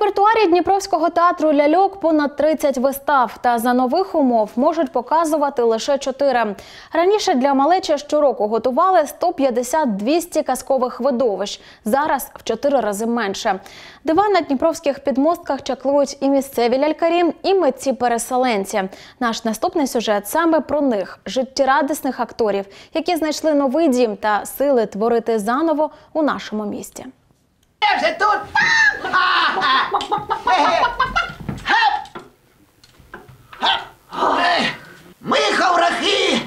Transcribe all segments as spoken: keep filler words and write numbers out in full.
репертуарі Дніпровського театру ляльок понад тридцять вистав, та за нових умов можуть показувати лише чотири. Раніше для малечі щороку готували сто п'ятдесят - двісті казкових видовищ, зараз в чотири рази менше. Дива на дніпровських підмостках чаклують і місцеві лялькарі, і митці-переселенці. Наш наступний сюжет саме про них – життєрадісних акторів, які знайшли новий дім та сили творити заново у нашому місті. Я вже тут! Ми, хаврахи,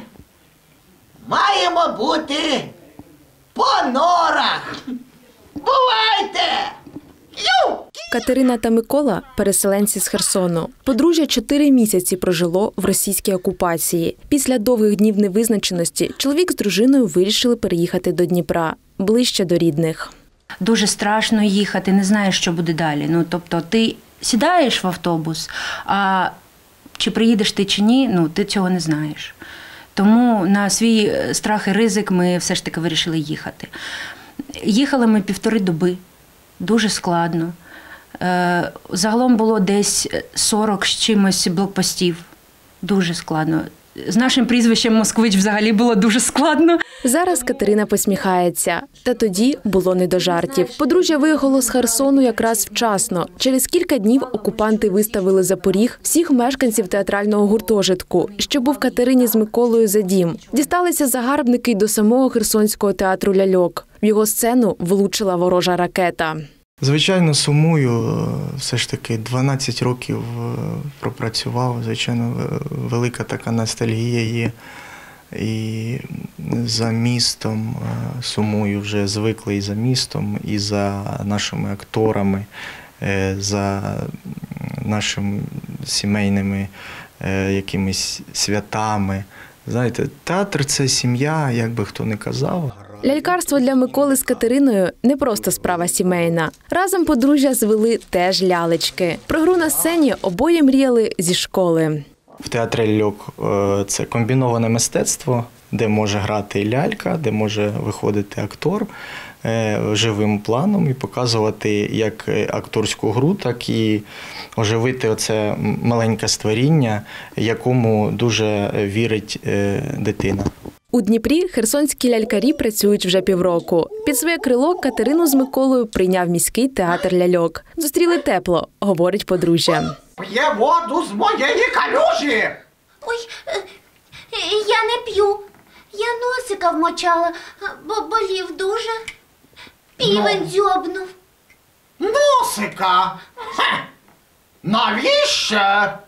маємо бути по норах. Бувайте! Ю! Катерина та Микола – переселенці з Херсону. Подружжя чотири місяці прожило в російській окупації. Після довгих днів невизначеності чоловік з дружиною вирішили переїхати до Дніпра, ближче до рідних. Дуже страшно їхати, не знаєш, що буде далі. Ну, тобто ти сідаєш в автобус, а чи приїдеш ти чи ні, ну, ти цього не знаєш. Тому на свій страх і ризик ми все ж таки вирішили їхати. Їхали ми півтори доби, дуже складно. Загалом було десь сорок з чимось блокпостів, дуже складно. З нашим прізвищем Москвич взагалі було дуже складно. Зараз Катерина посміхається. Та тоді було не до жартів. Подружжя виїхало з Херсону якраз вчасно. Через кілька днів окупанти виставили за поріг всіх мешканців театрального гуртожитку, що був Катерині з Миколою за дім. Дісталися загарбники й до самого Херсонського театру ляльок. В його сцену влучила ворожа ракета. Звичайно, сумую. Все ж таки дванадцять років пропрацював. Звичайно, велика така ностальгія є. І за містом сумую, вже звиклий за містом, і за нашими акторами, за нашими сімейними якимись святами. Знаєте, театр – це сім'я, як би хто не казав. Лялькарство для Миколи з Катериною – не просто справа сімейна. Разом подружжя звели теж лялечки. Про гру на сцені обоє мріяли зі школи. В театрі ляльок – це комбіноване мистецтво, де може грати лялька, де може виходити актор живим планом і показувати як акторську гру, так і оживити оце маленьке створіння, якому дуже вірить дитина. У Дніпрі херсонські лялькарі працюють вже півроку. Під своє крило Катерину з Миколою прийняв міський театр ляльок. Зустріли тепло, говорить подружжя. П'є воду з моєї калюжі! Ой, я не п'ю. Я носика вмочала, бо болів дуже. Півень Ну. дзьобнув. Носика? Хе. Навіщо?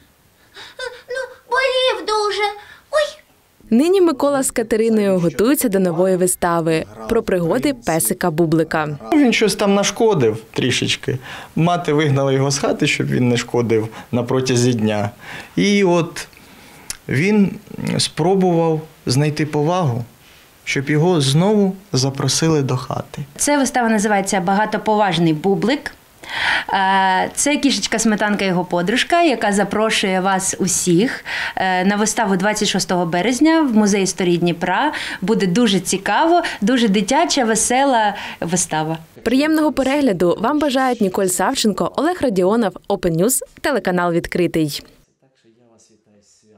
Ну, болів дуже. Ой. Нині Микола з Катериною готуються до нової вистави про пригоди песика Бублика. Він щось там нашкодив трішечки. Мати вигнала його з хати, щоб він не шкодив на протязі дня. І от він спробував знайти повагу, щоб його знову запросили до хати. Ця вистава називається «Багатоповажний Бублик». Це кішечка Сметанка і його подружка, яка запрошує вас усіх на виставу двадцять шостого березня в музей історії Дніпра. Буде дуже цікаво, дуже дитяча, весела вистава. Приємного перегляду вам бажають Ніколь Савченко, Олег Радіонов, Open News, телеканал «Відкритий».